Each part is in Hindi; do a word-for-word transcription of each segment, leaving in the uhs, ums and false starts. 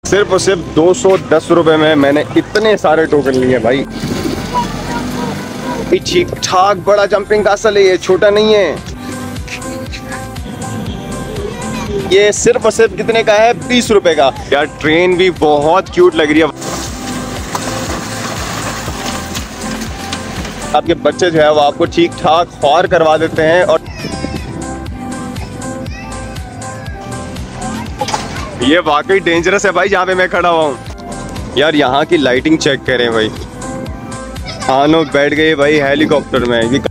सिर्फ और सिर्फ दो सौ दस रुपए में मैंने इतने सारे टोकन लिए भाई। ये ठीक ठाक बड़ा जंपिंग कासल है, ये छोटा नहीं है। ये सिर्फ और सिर्फ कितने का है? बीस रुपए का। यार ट्रेन भी बहुत क्यूट लग रही है। आपके बच्चे जो है वो आपको ठीक ठाक ख्वार करवा देते हैं। और ये वाकई डेंजरस है भाई जहाँ पे मैं खड़ा हुआ हूँ। यार यहाँ की लाइटिंग चेक करें भाई। हाँ नो बैठ गए भाई हेलीकॉप्टर में।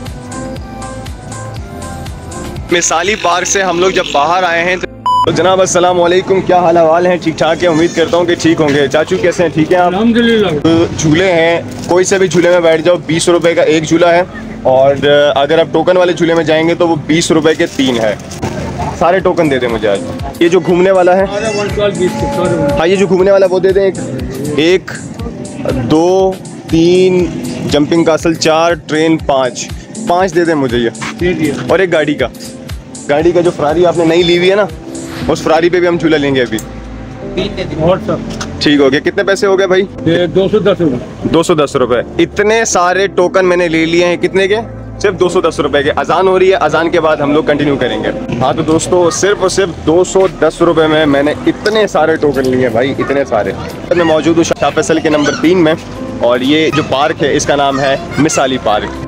मिसाली पार्क से हम लोग जब बाहर आए हैं तो जनाब अस्सलाम वालेकुम, क्या हाल हवाल है? ठीक ठाक है, उम्मीद करता हूँ कि ठीक होंगे। चाचू कैसे हैं? ठीक है आप? अल्हम्दुलिल्लाह। झूले हैं, कोई से भी झूले में बैठ जाओ, बीस रुपए का एक झूला है। और अगर आप टोकन वाले झूले में जाएंगे तो वो बीस रुपए के तीन है। सारे टोकन दे दें मुझे आज। ये जो घूमने वाला है, हाँ ये जो घूमने वाला वो दे दें। एक, एक दो तीन जंपिंग कासल, चार ट्रेन, पाँच पाँच दे दें मुझे ये। और एक गाड़ी का गाड़ी का जो फरारी आपने नई ली हुई है ना, उस फरारी पे भी हम झूला लेंगे अभी। ठीक हो गया। कितने पैसे हो गए भाई? दो सौ दस रुपए। दो सौ दस रुपए। इतने सारे टोकन मैंने ले लिए हैं। कितने के? सिर्फ दो सौ दस रुपए के। अजान हो रही है, अजान के बाद हम लोग कंटिन्यू करेंगे। हाँ तो दोस्तों सिर्फ और सिर्फ दो सौ दस रुपए में मैंने इतने सारे टोकन लिए हैं भाई, इतने सारे। मैं मौजूद हूँ शाह फैसल के नंबर तीन में, और ये जो पार्क है इसका नाम है मिसाली पार्क।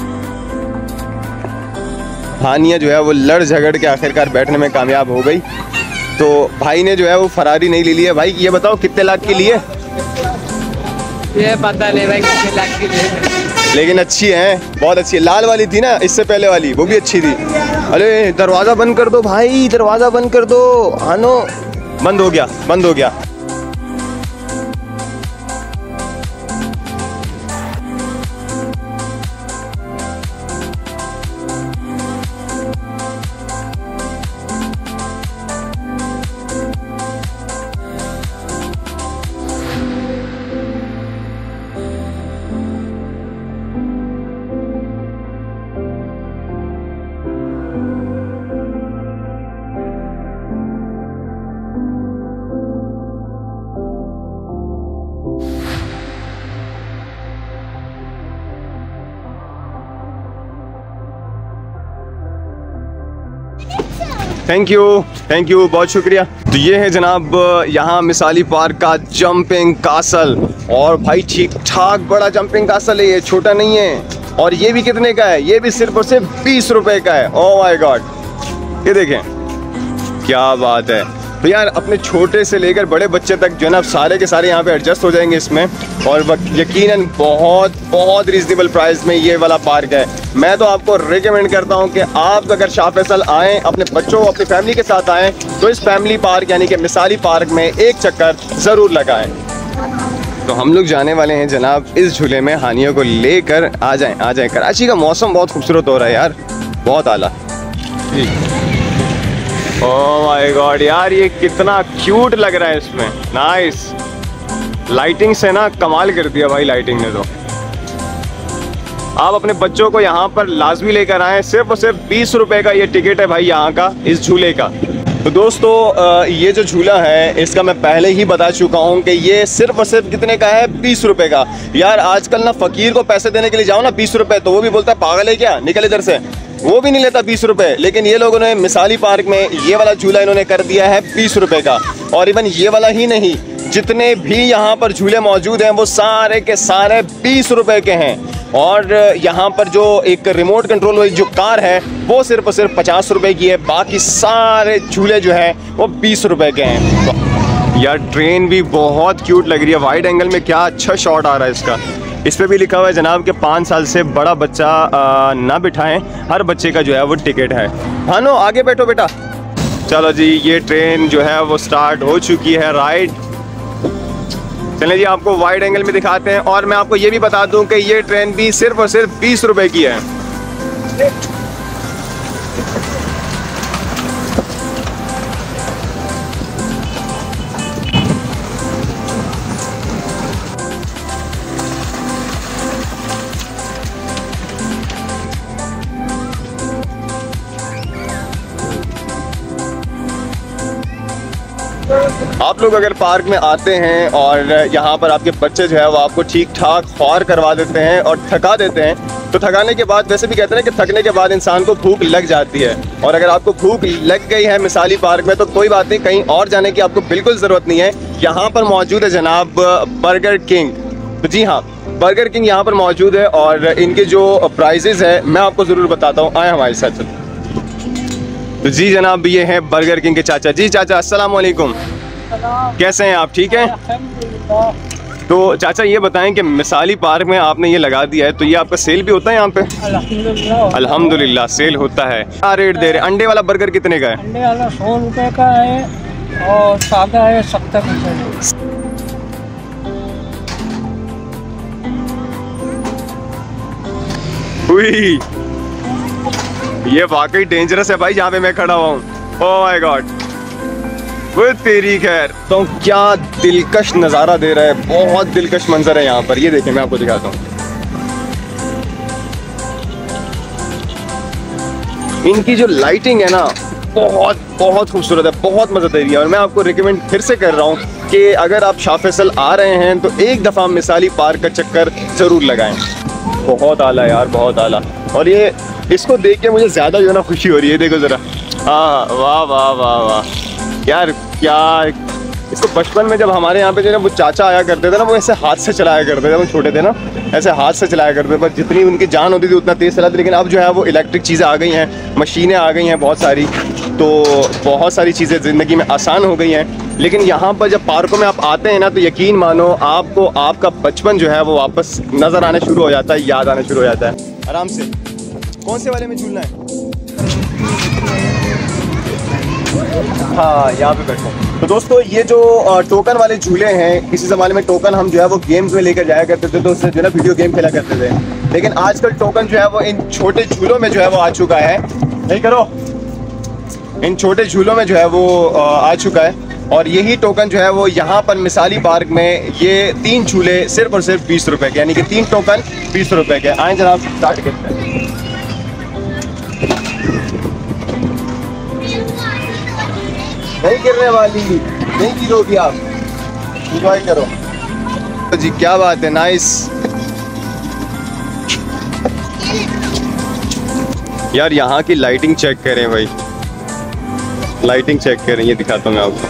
हानिया जो है वो लड़ झगड़ के आखिरकार बैठने में कामयाब हो गई। तो भाई ने जो है वो फरारी नहीं ले ली है। भाई ये बताओ कितने लाख के लिए? ये पता नहीं भाई कितने लाख के लिए, लेकिन अच्छी है, बहुत अच्छी है। लाल वाली थी ना इससे पहले वाली, वो भी अच्छी थी। अरे दरवाज़ा बंद कर दो भाई, दरवाज़ा बंद कर दो। आनो बंद हो गया, बंद हो गया। थैंक यू थैंक यू बहुत शुक्रिया। तो ये है जनाब यहाँ मिसाली पार्क का जंपिंग कासल। और भाई ठीक ठाक बड़ा जंपिंग कासल है, ये छोटा नहीं है। और ये भी कितने का है? ये भी सिर्फ और सिर्फ बीस रुपए का है। ओह माय गॉड, ये देखें क्या बात है। तो यार अपने छोटे से लेकर बड़े बच्चे तक जो है ना सारे के सारे यहाँ पे एडजस्ट हो जाएंगे इसमें। और यकीनन बहुत बहुत रीजनेबल प्राइस में ये वाला पार्क है। मैं तो आपको रिकमेंड करता हूँ कि आप अगर शाह फैसल आएँ, अपने बच्चों अपनी फैमिली के साथ आएँ, तो इस फैमिली पार्क यानी कि मिसाली पार्क में एक चक्कर ज़रूर लगाएं। तो हम लोग जाने वाले हैं जनाब इस झूले में हानियों को लेकर। आ जाएं आ जाएं। कराची का मौसम बहुत खूबसूरत हो रहा है यार, बहुत आला। ओह माय गॉड यार ये कितना क्यूट लग रहा है इसमें। नाइस लाइटिंग से ना कमाल कर दिया भाई लाइटिंग ने। तो आप अपने बच्चों को यहाँ पर लाजमी लेकर आएँ। सिर्फ और सिर्फ बीस रुपए का ये टिकट है भाई यहाँ का, इस झूले का। तो दोस्तों ये जो झूला है इसका मैं पहले ही बता चुका हूँ कि ये सिर्फ और सिर्फ कितने का है? बीस रुपए का। यार आजकल ना फकीर को पैसे देने के लिए जाओ ना बीस रुपए, तो वो भी बोलता है पागल है क्या, निकल इधर से, वो भी नहीं लेता बीस रुपए। लेकिन ये लोगों ने मिसाली पार्क में ये वाला झूला इन्होंने कर दिया है बीस रुपए का। और इवन ये वाला ही नहीं, जितने भी यहाँ पर झूले मौजूद हैं वो सारे के सारे बीस रुपए के हैं। और यहाँ पर जो एक रिमोट कंट्रोल वाली जो कार है वो सिर्फ और सिर्फ पचास रुपए की है। बाकी सारे झूले जो है वो बीस रुपए के हैं। तो यार ट्रेन भी बहुत क्यूट लग रही है। वाइड एंगल में क्या अच्छा शॉट आ रहा है इसका। इस पे भी लिखा हुआ है जनाब कि पाँच साल से बड़ा बच्चा आ, ना बिठाएं, हर बच्चे का जो है वो टिकट है। हाँ नो आगे बैठो बेटा। चलो जी ये ट्रेन जो है वो स्टार्ट हो चुकी है राइड। चलें जी आपको वाइड एंगल में दिखाते हैं। और मैं आपको ये भी बता दूं कि ये ट्रेन भी सिर्फ और सिर्फ बीस रुपए की है। आप लोग अगर पार्क में आते हैं और यहाँ पर आपके बच्चे जो है वो आपको ठीक ठाक ख्वार करवा देते हैं और थका देते हैं, तो थकाने के बाद वैसे भी कहते हैं कि थकने के बाद इंसान को भूख लग जाती है। और अगर आपको भूख लग गई है मिसाली पार्क में तो कोई बात नहीं, कहीं और जाने की आपको बिल्कुल ज़रूरत नहीं है। यहाँ पर मौजूद है जनाब बर्गर किंग। तो जी हाँ, बर्गर किंग यहाँ पर मौजूद है और इनके जो प्राइजेज़ है मैं आपको ज़रूर बताता हूँ। आए हमारे साथ। तो जी जनाब, ये हैं बर्गर किंग के चाचा। जी चाचा, अस्सलाम वालेकुम, कैसे हैं आप? ठीक हैं? तो चाचा ये बताएं कि मिसाली पार्क में आपने ये लगा दिया है, तो ये आपका सेल भी होता है यहाँ पे? अल्हम्दुलिल्लाह सेल होता है। क्या रेट दे रहे हैं? अंडे वाला बर्गर कितने का है? अंडे वाला सौ रुपए का है और सादा है सत्तर रुपए। हुई, ये वाकई डेंजरस है भाई जहाँ पे मैं खड़ा हुआ हूँ। ओह माय गॉड, वो तेरी खैर। तो क्या दिलकश नज़ारा दे रहा है, बहुत दिलकश मंजर है यहाँ पर। ये देखिए मैं आपको दिखाता हूँ। इनकी जो लाइटिंग है ना बहुत बहुत खूबसूरत है, बहुत मज़ा दे रही है। और मैं आपको रिकमेंड फिर से कर रहा हूँ कि अगर आप शाह फैसल आ रहे हैं तो एक दफ़ा मिसाली पार्क का चक्कर ज़रूर लगाएं। बहुत आला यार, बहुत आला। और ये इसको देख के मुझे ज़्यादा जो है ना खुशी हो रही है। देखो ज़रा, हाँ वाह वाह वाह वाह यार, क्या इसको बचपन में जब हमारे यहाँ पे जो है ना वो चाचा आया करते थे ना, वो ऐसे हाथ से चलाया करते थे। हम छोटे थे ना, ऐसे हाथ से चलाया करते थे, पर जितनी उनकी जान होती थी उतना तेज़ चलाते। लेकिन अब जो है वो इलेक्ट्रिक चीज़ें आ गई हैं, मशीनें आ गई हैं बहुत सारी, तो बहुत सारी चीज़ें ज़िंदगी में आसान हो गई हैं। लेकिन यहाँ पर जब पार्कों में आप आते हैं ना, तो यकीन मानो आपको आपका बचपन जो है वो वापस नज़र आना शुरू हो जाता है, याद आना शुरू हो जाता है। आराम से, कौन से वाले में झूलना है? हाँ, यहाँ पे बैठो। तो दोस्तों, ये जो टोकन वाले झूले हैं, किसी ज़माने में टोकन हम जो है वो गेम्स में लेकर जाया करते थे, तो उससे जो है ना वीडियो गेम खेला करते थे। लेकिन आजकल टोकन जो है वो इन छोटे झूलों में जो है वो आ चुका है। नहीं करो, इन छोटे झूलों में जो है वो आ चुका है। और यही टोकन जो है वो यहाँ पर मिसाली पार्क में ये तीन झूले सिर्फ और सिर्फ बीस रुपए के, यानी कि तीन टोकन बीस रुपए के। आए जनाब, स्टार्ट करते हैं। नहीं गिरने वाली, नहीं गिरोगी आप, एंजॉय करो। तो जी क्या बात है, नाइस यार। यहाँ की लाइटिंग चेक करें भाई, लाइटिंग चेक करें, ये दिखाता हूँ मैं आपको।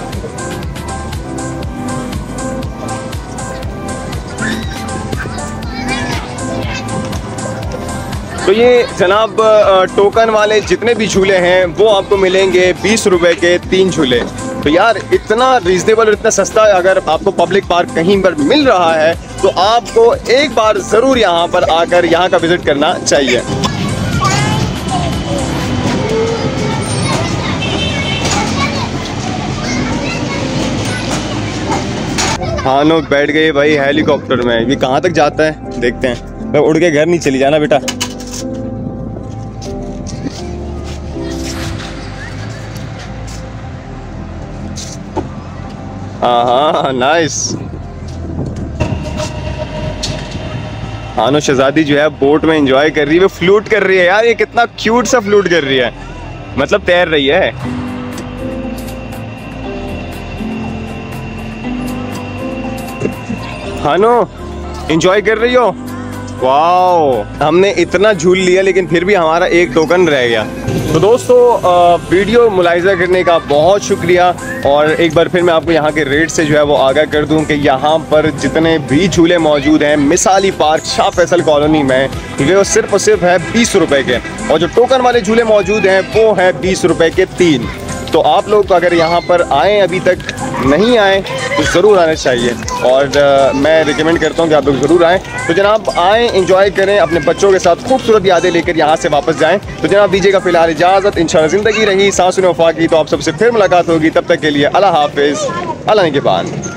तो ये जनाब टोकन वाले जितने भी झूले हैं वो आपको मिलेंगे बीस रुपए के तीन झूले। तो यार इतना रीजनेबल और इतना सस्ता अगर आपको पब्लिक पार्क कहीं पर मिल रहा है तो आपको एक बार ज़रूर यहाँ पर आकर यहाँ का विज़िट करना चाहिए। हाँ नो, बैठ गए भाई हेलीकॉप्टर में। ये कहाँ तक जाता है देखते हैं। तो उड़ के घर नहीं चली जाना बेटा। हाँ हाँ नाइस। हानो शहजादी जो है बोट में एंजॉय कर रही है, वो फ्लूट कर रही है यार। ये कितना क्यूट सा फ्लूट कर रही है, मतलब तैर रही है। हानो एंजॉय कर रही हो? वाओ, हमने इतना झूल लिया लेकिन फिर भी हमारा एक टोकन रह गया। तो दोस्तों वीडियो मुलाहिजा करने का बहुत शुक्रिया। और एक बार फिर मैं आपको यहाँ के रेट से जो है वो आगाह कर दूँ कि यहाँ पर जितने भी झूले मौजूद हैं मिसाली पार्क शाह फैसल कॉलोनी में, वो सिर्फ और सिर्फ है बीस रुपए के। और जो टोकन वाले झूले मौजूद हैं वो है बीस रुपए के तीन। तो आप लोग अगर यहाँ पर आएँ, अभी तक नहीं आए तो ज़रूर आना चाहिए। और आ, मैं रिकमेंड करता हूँ कि आप लोग ज़रूर आएँ। तो जनाब आएँ, एंजॉय करें, अपने बच्चों के साथ खूबसूरत यादें लेकर यहाँ से वापस जाएँ। तो जनाब दीजिएगा फ़िलहाल इजाज़त। इंशाअल्लाह ज़िंदगी रही सांसों में वफा की तो आप सबसे फिर मुलाकात होगी। तब तक के लिए अल्लाह हाफिज़, अल्लाह निगहबान।